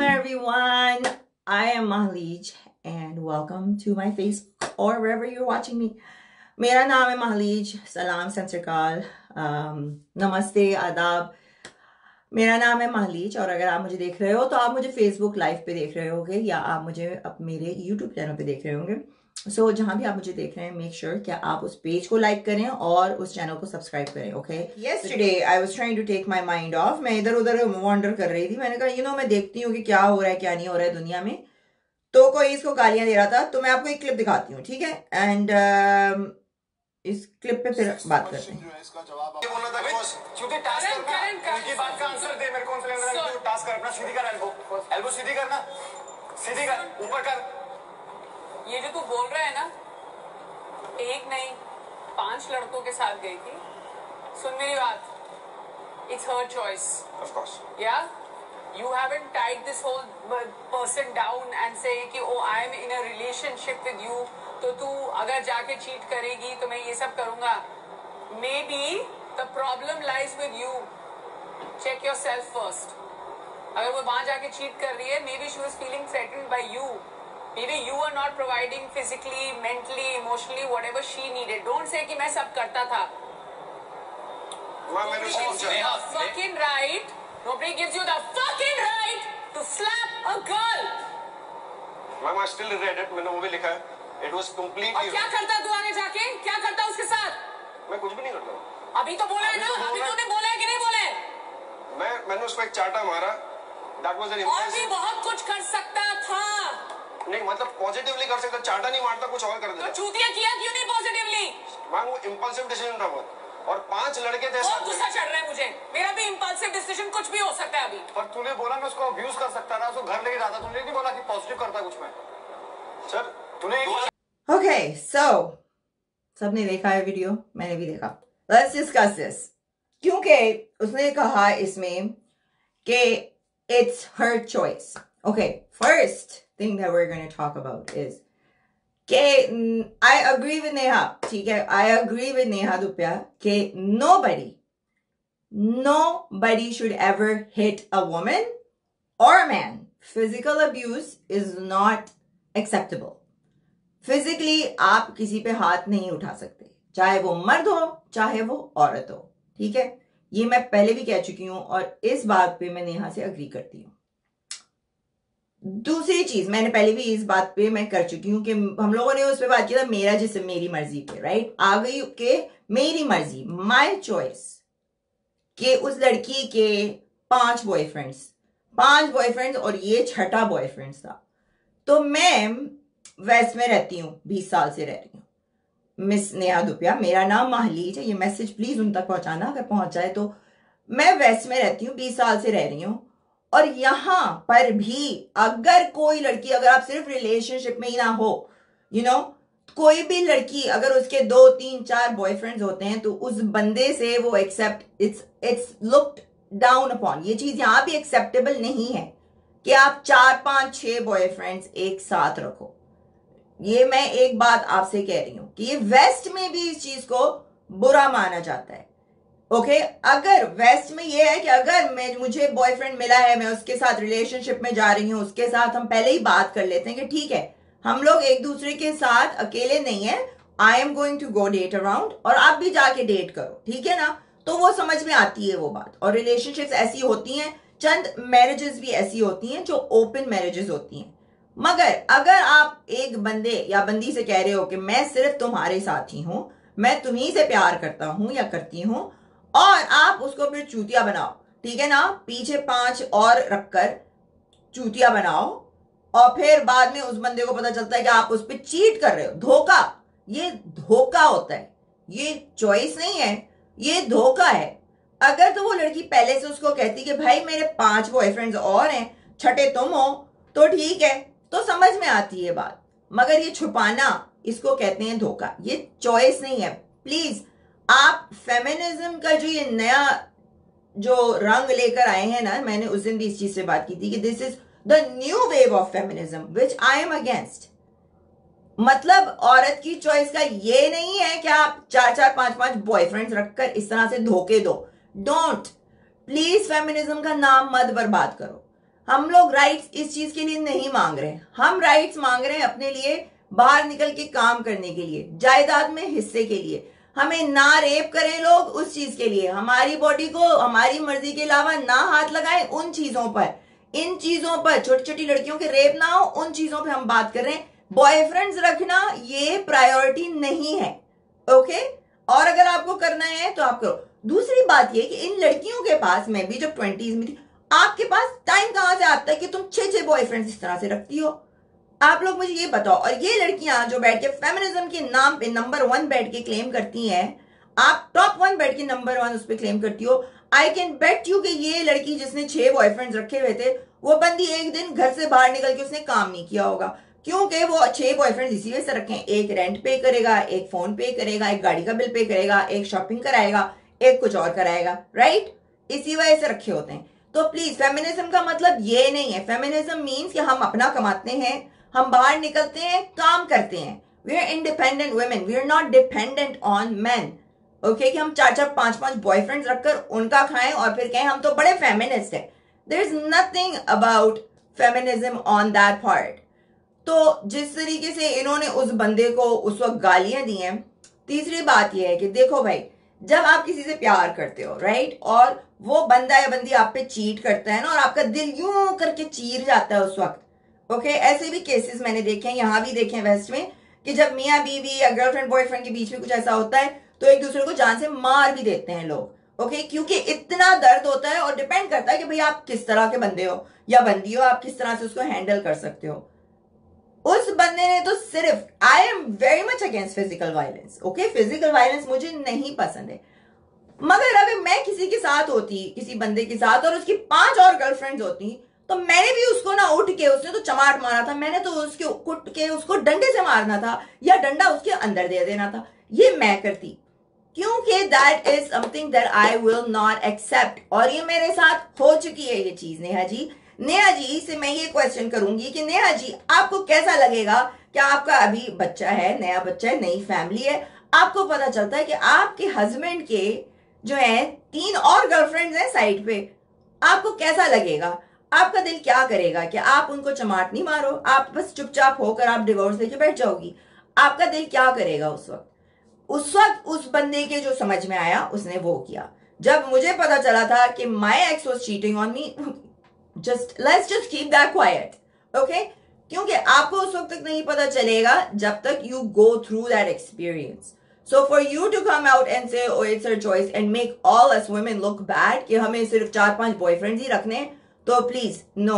everyone. I am Mahaleej and welcome to my Facebook or wherever you're watching me. मेरा नाम है Mahaleej. सलाम सत श्री अकाल, नमस्ते, आदाब. मेरा नाम है Mahaleej और अगर आप मुझे देख रहे हो तो आप मुझे Facebook लाइव पे देख रहे होंगे या आप मुझे अब मेरे YouTube चैनल पे देख रहे होंगे. सो जहां भी आप मुझे देख रहे हैं, मेक श्योर कि आप उस पेज को लाइक करें और उस चैनल को सब्सक्राइब करें. Okay, yesterday I was trying to take my mind off. मैं इधर उधर वॉन्डर कर रही थी. मैंने कहा मैं देखती हूँ कि क्या हो रहा है क्या नहीं हो रहा है दुनिया में. तो कोई इसको गालियां दे रहा था, तो मैं आपको एक क्लिप दिखाती हूँ, ठीक है? एंड इस क्लिप पे फिर बात करते हैं. ये जो तू बोल रहा है ना, एक नहीं 5 लड़कों के साथ गई थी. सुन मेरी बात, it's her choice. Of course या you haven't tied this whole person down and say कि oh I am in a relationship with you, तो तू अगर जाके चीट करेगी तो मैं ये सब करूंगा. Maybe the problem lies with you. Check yourself first. अगर वो वहां जाके चीट कर रही है, maybe she was feeling threatened by you. Maybe you are not providing physically, mentally, emotionally, whatever she needed. Don't say कि मैं सब करता था. Nobody gives you the fucking right. Nobody gives you the fucking right to slap a girl. Ma'am, I still regret it. मैंने वो भी लिखा है. It was completely. और क्या करता तू आगे जाके? क्या करता उसके साथ? मैं कुछ भी नहीं करता. अभी तो बोला है ना? अभी तूने बोला है कि नहीं बोला है? मैंने उसको एक चाटा मारा. That was an impulse. और भी बहुत कुछ कर सकता था. नहीं, मतलब पॉजिटिवली कर सकता. चाटा नहीं मारता, कुछ और कर देता. तो चूतिया किया क्यों नहीं पॉजिटिवली? मैम, वो इंपल्सिव डिसीजन था वो. और 5 लड़के थे. बहुत गुस्सा चढ़ रहा है मुझे. मेरा भी इंपल्सिव डिसीजन कुछ भी हो सकता है अभी. पर तूने बोला मैं उसको अब्यूज कर सकता था, उसको घर लेके जाता. तूने नहीं बोला कि पॉजिटिव करता कुछ मैं. सर तूने ओके, सो सबने देखा है वीडियो, मैंने भी देखा. Let's discuss this. क्योंकि उसने कहा इसमें कि it's her choice. Okay, first thing that we're going to talk about is I agree with Neha, ठीक है? I agree with Neha Dupya कि nobody should ever hit a woman or a man. Physical abuse is not acceptable. Physically आप किसी पे हाथ नहीं उठा सकते, चाहे वो मर्द हो चाहे वो औरत हो, ठीक है? ये मैं पहले भी कह चुकी हूं और इस बात पे मैं नेहा से अग्री करती हूँ. दूसरी चीज, मैंने पहले भी इस बात पे मैं कर चुकी हूं कि हम लोगों ने उस पे बात की था, मेरा जिसम मेरी मर्जी पे, राइट? आ गई के मेरी मर्जी, माय चॉइस, कि उस लड़की के 5 बॉयफ्रेंड्स और ये 6ठा बॉयफ्रेंड था. तो मैं वेस्ट में रहती हूँ, 20 साल से रह रही हूँ. मिस नेहा दुपिया, मेरा नाम महलीज है. ये मैसेज प्लीज उन तक पहुंचाना अगर पहुंच जाए तो. मैं वेस्ट में रहती हूँ, 20 साल से रह रही हूँ और यहां पर भी अगर कोई लड़की, अगर आप सिर्फ रिलेशनशिप में ही ना हो, कोई भी लड़की अगर उसके 2, 3, 4 बॉयफ्रेंड्स होते हैं तो उस बंदे से वो accept, it's looked down upon. ये चीज यहां भी एक्सेप्टेबल नहीं है कि आप 4, 5, 6 बॉयफ्रेंड्स एक साथ रखो. ये मैं एक बात आपसे कह रही हूं कि ये वेस्ट में भी इस चीज को बुरा माना जाता है. ओके, अगर वेस्ट में ये है कि अगर मुझे बॉयफ्रेंड मिला है, मैं उसके साथ रिलेशनशिप में जा रही हूं, उसके साथ हम पहले ही बात कर लेते हैं कि ठीक है हम लोग एक दूसरे के साथ अकेले नहीं है, I am going to go date around और आप भी जाके डेट करो, ठीक है ना? तो वो समझ में आती है वो बात. और रिलेशनशिप्स ऐसी होती हैं, चंद मैरिजेस भी ऐसी होती हैं जो ओपन मैरिजेस होती हैं. मगर अगर आप एक बंदे या बंदी से कह रहे हो कि मैं सिर्फ तुम्हारे साथ ही हूं, मैं तुम्ही से प्यार करता हूं या करती हूं, और आप उसको फिर चूतिया बनाओ, ठीक है ना? पीछे 5 और रखकर चूतिया बनाओ और फिर बाद में उस बंदे को पता चलता है कि आप उस पर चीट कर रहे हो. धोखा, ये धोखा होता है, ये चॉइस नहीं है, ये धोखा है. अगर तो वो लड़की पहले से उसको कहती कि भाई मेरे 5 बॉयफ्रेंड्स और हैं, 6ठे तुम हो, तो ठीक है, तो समझ में आती है बात. मगर ये छुपाना, इसको कहते हैं धोखा. ये चॉइस नहीं है. प्लीज, आप फेमिनिज्म का जो ये नया जो रंग लेकर आए हैं ना, मैंने उस दिन भी इस चीज से बात की थी कि this is the new wave of feminism which I am against. मतलब औरत की चॉइस का ये नहीं है कि आप 4-4, 5-5 बॉयफ्रेंड्स रखकर इस तरह से धोखे दो. डोंट, प्लीज फेमिनिज्म का नाम मत बर्बाद करो. हम लोग राइट्स इस चीज के लिए नहीं मांग रहे, हम राइट्स मांग रहे हैं अपने लिए बाहर निकल के काम करने के लिए, जायदाद में हिस्से के लिए। हमें ना रेप करें लोग उस चीज के लिए, हमारी बॉडी को हमारी मर्जी के अलावा ना हाथ लगाएं उन चीजों पर, इन चीजों पर, छोटी छोटी लड़कियों के रेप ना हो उन चीजों पर हम बात कर रहे हैं। बॉयफ्रेंड्स रखना ये प्रायोरिटी नहीं है, ओके? और अगर आपको करना है तो आप करो। दूसरी बात ये कि इन लड़कियों के पास, मैं भी जब 20s में थी, आपके पास टाइम कहां से आता है कि तुम 6 बॉयफ्रेंड्स इस तरह से रखती हो? आप लोग मुझे ये बताओ। और ये लड़कियां जो बैठ के फेमिनिज्म के नाम पे नंबर 1 बैठ के क्लेम करती हैं, आप टॉप 1 बैठ के नंबर 1 उस पर क्लेम करती हो। आई कैन बेट यू कि ये लड़की जिसने 6 बॉयफ्रेंड्स रखे हुए थे, वो बंदी एक दिन घर से बाहर निकल के उसने काम नहीं किया होगा, क्योंकि वो 6 बॉयफ्रेंड्स इसी वजह से रखे हैं। एक रेंट पे करेगा, एक फोन पे करेगा, एक गाड़ी का बिल पे करेगा, एक शॉपिंग कराएगा, एक कुछ और कराएगा, राइट? इसी वजह से रखे होते हैं। तो प्लीज, फेमिनिज्म का मतलब ये नहीं है। फेमिनिज्म मीन्स कि हम अपना कमाते हैं, हम बाहर निकलते हैं, काम करते हैं। We are independent women, we are not dependent on man, okay? कि हम 4-4, 5-5 बॉयफ्रेंड्स रखकर उनका खाएं और फिर कहें हम तो बड़े फेमिनिस्ट हैं। There is nothing about feminism on that part. तो जिस तरीके से इन्होंने उस बंदे को उस वक्त गालियां दी हैं, तीसरी बात यह है कि देखो भाई, जब आप किसी से प्यार करते हो, राइट, और वो बंदा या बंदी आप पे चीट करता है ना, और आपका दिल यूं करके चीर जाता है उस वक्त, ओके? ऐसे भी केसेस मैंने देखे हैं, यहां भी देखे हैं वेस्ट में, कि जब मियाँ बीवी या गर्लफ्रेंड बॉयफ्रेंड के बीच में कुछ ऐसा होता है तो एक दूसरे को जान से मार भी देते हैं लोग, ओके? क्योंकि इतना दर्द होता है, और डिपेंड करता है कि भाई आप किस तरह के बंदे हो या बंदी हो, आप किस तरह से उसको हैंडल कर सकते हो। उस बंदे ने तो सिर्फ, I am very much against physical violence, okay? Physical violence मुझे नहीं पसंद है, मगर अगर मैं किसी के साथ होती, किसी बंदे के साथ, और उसकी 5 और गर्लफ्रेंड्स होती, तो मैंने भी उसको ना उठ के, उसने तो चमाट मारा था, मैंने तो उसके उठ के उसको डंडे से मारना था या डंडा उसके अंदर दे देना था। ये मैं करती, क्योंकि that is something that I will not accept. और ये मेरे साथ हो चुकी है ये चीज। नेहा जी, नेहा जी से मैं ये क्वेश्चन करूंगी कि नेहा जी, आपको कैसा लगेगा कि आपका अभी बच्चा है, नया बच्चा है, नई फैमिली है, आपको पता चलता है कि आपके हस्बैंड के जो है 3 और गर्लफ्रेंड्स हैं साइड पे, आपको कैसा लगेगा? आपका दिल क्या करेगा? कि आप उनको चमाट नहीं मारो, आप बस चुपचाप होकर आप डिवोर्स लेके बैठ जाओगी? आपका दिल क्या करेगा उस वक्त? उस वक्त उस बंदे के जो समझ में आया उसने वो किया। जब मुझे पता चला था कि my ex was cheating on me, let's just keep that quiet, okay? क्योंकि आपको उस वक्त तक नहीं पता चलेगा जब तक you go through that experience. So for you to come out and say, oh, it's her choice, and make all us women look bad कि हमें सिर्फ 4-5 boyfriends ही रखने, तो please, no.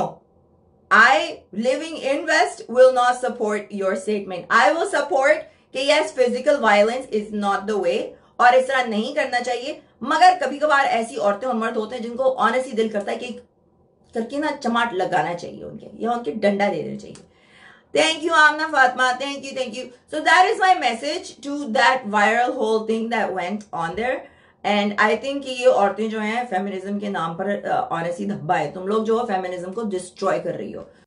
I, living in West, will not support your statement. I will support कि yes, physical violence is not the way, और इस तरह नहीं करना चाहिए, मगर कभी कभार ऐसी औरतें और मर्द होते हैं जिनको ऑनेस्टली दिल करता है कि करके ना चमाट लगाना चाहिए उनके, या उनके डंडा दे देना चाहिए। Thank you, Amna Fatma. Thank you, thank you. So that is my message to that viral whole thing that went on there. And I think कि ये औरतें जो हैं फेमिनिज्म के नाम पर ऑनेस्टली धब्बा है। तुम लोग जो फेमिनिज्म को डिस्ट्रॉय कर रही हो।